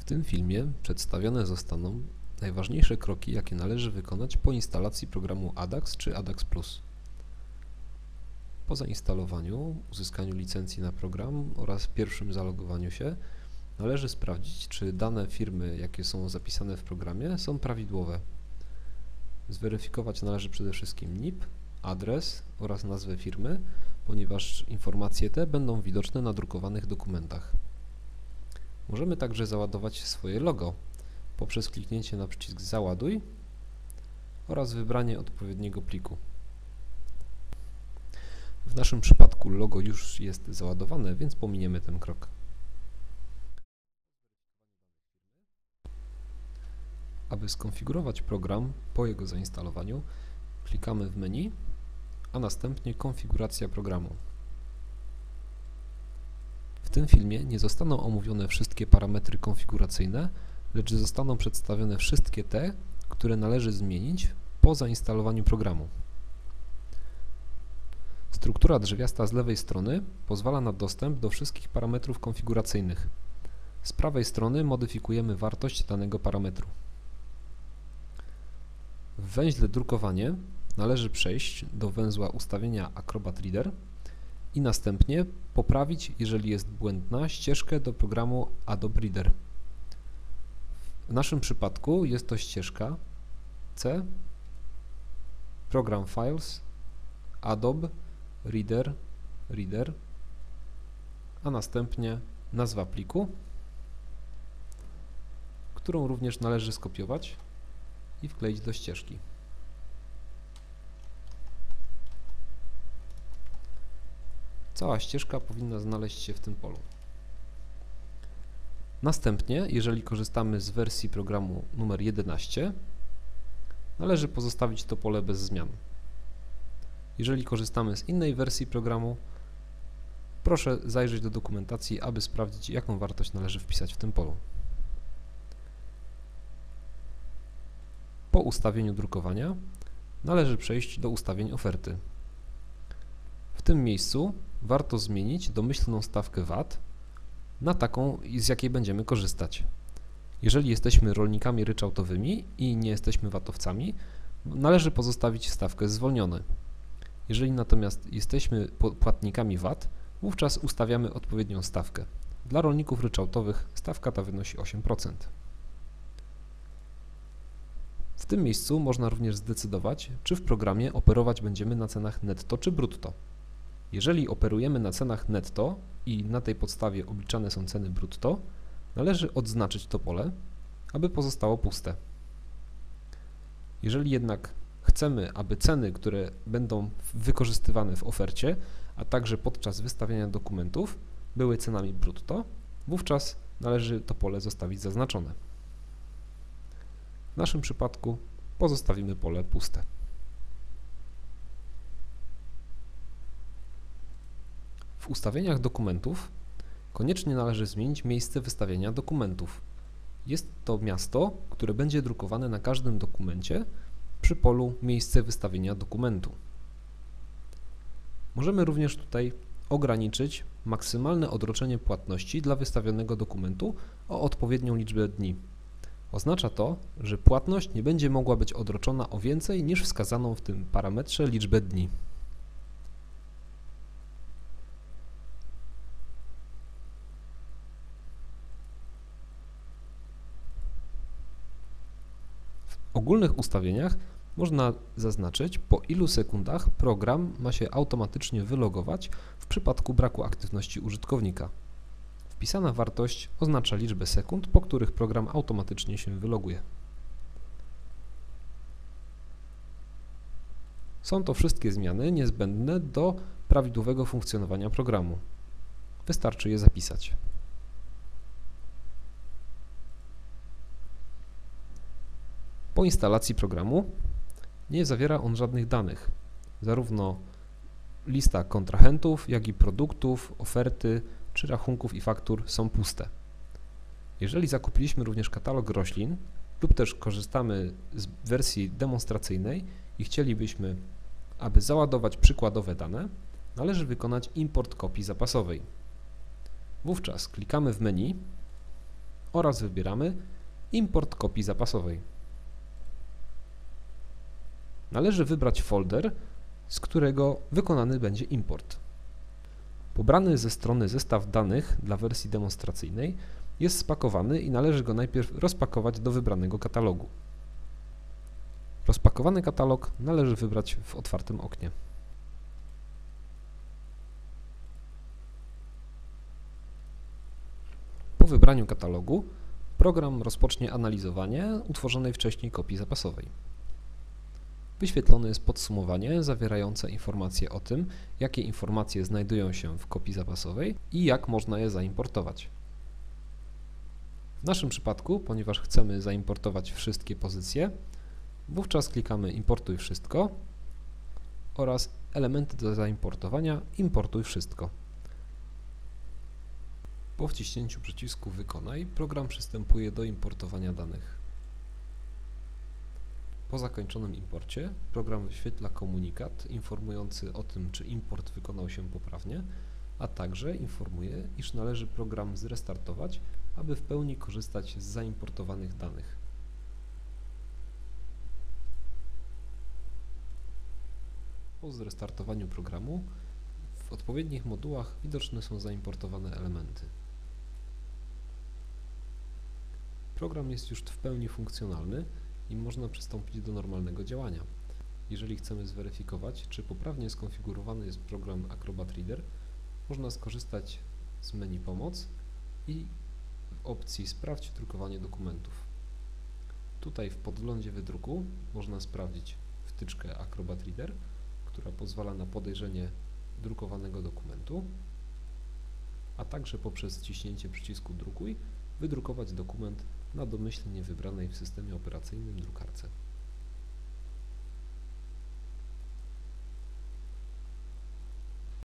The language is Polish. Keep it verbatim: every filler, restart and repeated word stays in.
tym filmie przedstawione zostaną najważniejsze kroki, jakie należy wykonać po instalacji programu ADAX czy ADAX Plus. Po zainstalowaniu, uzyskaniu licencji na program oraz pierwszym zalogowaniu się należy sprawdzić, czy dane firmy, jakie są zapisane w programie, są prawidłowe. Zweryfikować należy przede wszystkim N I P, adres oraz nazwę firmy, ponieważ informacje te będą widoczne na drukowanych dokumentach. Możemy także załadować swoje logo poprzez kliknięcie na przycisk Załaduj oraz wybranie odpowiedniego pliku. W naszym przypadku logo już jest załadowane, więc pominiemy ten krok. Aby skonfigurować program po jego zainstalowaniu, klikamy w menu, a następnie konfiguracja programu. W tym filmie nie zostaną omówione wszystkie parametry konfiguracyjne, lecz zostaną przedstawione wszystkie te, które należy zmienić po zainstalowaniu programu. Struktura drzewiasta z lewej strony pozwala na dostęp do wszystkich parametrów konfiguracyjnych. Z prawej strony modyfikujemy wartość danego parametru. W węźle Drukowanie należy przejść do węzła Ustawienia Acrobat Reader i następnie poprawić, jeżeli jest błędna, ścieżkę do programu Adobe Reader. W naszym przypadku jest to ścieżka C, Program Files, Adobe, Reader, Reader, a następnie nazwa pliku, którą również należy skopiować i wkleić do ścieżki. Cała ścieżka powinna znaleźć się w tym polu. Następnie, jeżeli korzystamy z wersji programu numer jedenaście, należy pozostawić to pole bez zmian. Jeżeli korzystamy z innej wersji programu, proszę zajrzeć do dokumentacji, aby sprawdzić, jaką wartość należy wpisać w tym polu. Po ustawieniu drukowania należy przejść do ustawień oferty. W tym miejscu warto zmienić domyślną stawkę V A T na taką, z jakiej będziemy korzystać. Jeżeli jesteśmy rolnikami ryczałtowymi i nie jesteśmy vatowcami, należy pozostawić stawkę zwolnione. Jeżeli natomiast jesteśmy płatnikami V A T, wówczas ustawiamy odpowiednią stawkę. Dla rolników ryczałtowych stawka ta wynosi osiem procent. W tym miejscu można również zdecydować, czy w programie operować będziemy na cenach netto czy brutto. Jeżeli operujemy na cenach netto i na tej podstawie obliczane są ceny brutto, należy odznaczyć to pole, aby pozostało puste. Jeżeli jednak chcemy, aby ceny, które będą wykorzystywane w ofercie, a także podczas wystawiania dokumentów, były cenami brutto, wówczas należy to pole zostawić zaznaczone. W naszym przypadku pozostawimy pole puste. W ustawieniach dokumentów koniecznie należy zmienić miejsce wystawiania dokumentów. Jest to miasto, które będzie drukowane na każdym dokumencie przy polu miejsce wystawienia dokumentu. Możemy również tutaj ograniczyć maksymalne odroczenie płatności dla wystawionego dokumentu o odpowiednią liczbę dni. Oznacza to, że płatność nie będzie mogła być odroczona o więcej niż wskazaną w tym parametrze liczbę dni. W ogólnych ustawieniach można zaznaczyć, po ilu sekundach program ma się automatycznie wylogować w przypadku braku aktywności użytkownika. Wpisana wartość oznacza liczbę sekund, po których program automatycznie się wyloguje. Są to wszystkie zmiany niezbędne do prawidłowego funkcjonowania programu. Wystarczy je zapisać. Po instalacji programu nie zawiera on żadnych danych, zarówno lista kontrahentów, jak i produktów, oferty czy rachunków i faktur są puste. Jeżeli zakupiliśmy również katalog roślin lub też korzystamy z wersji demonstracyjnej i chcielibyśmy, aby załadować przykładowe dane, należy wykonać import kopii zapasowej. Wówczas klikamy w menu oraz wybieramy Import kopii zapasowej. Należy wybrać folder, z którego wykonany będzie import. Pobrany ze strony zestaw danych dla wersji demonstracyjnej jest spakowany i należy go najpierw rozpakować do wybranego katalogu. Rozpakowany katalog należy wybrać w otwartym oknie. Po wybraniu katalogu program rozpocznie analizowanie utworzonej wcześniej kopii zapasowej. Wyświetlone jest podsumowanie zawierające informacje o tym, jakie informacje znajdują się w kopii zapasowej i jak można je zaimportować. W naszym przypadku, ponieważ chcemy zaimportować wszystkie pozycje, wówczas klikamy Importuj wszystko oraz elementy do zaimportowania Importuj wszystko. Po wciśnięciu przycisku Wykonaj program przystępuje do importowania danych. Po zakończonym imporcie program wyświetla komunikat informujący o tym, czy import wykonał się poprawnie, a także informuje, iż należy program zrestartować, aby w pełni korzystać z zaimportowanych danych. Po zrestartowaniu programu w odpowiednich modułach widoczne są zaimportowane elementy. Program jest już w pełni funkcjonalny i można przystąpić do normalnego działania. Jeżeli chcemy zweryfikować, czy poprawnie skonfigurowany jest program Acrobat Reader, można skorzystać z menu Pomoc i w opcji Sprawdź drukowanie dokumentów. Tutaj w podglądzie wydruku można sprawdzić wtyczkę Acrobat Reader, która pozwala na podejrzenie drukowanego dokumentu, a także poprzez wciśnięcie przycisku Drukuj wydrukować dokument na domyślnie wybranej w systemie operacyjnym drukarce.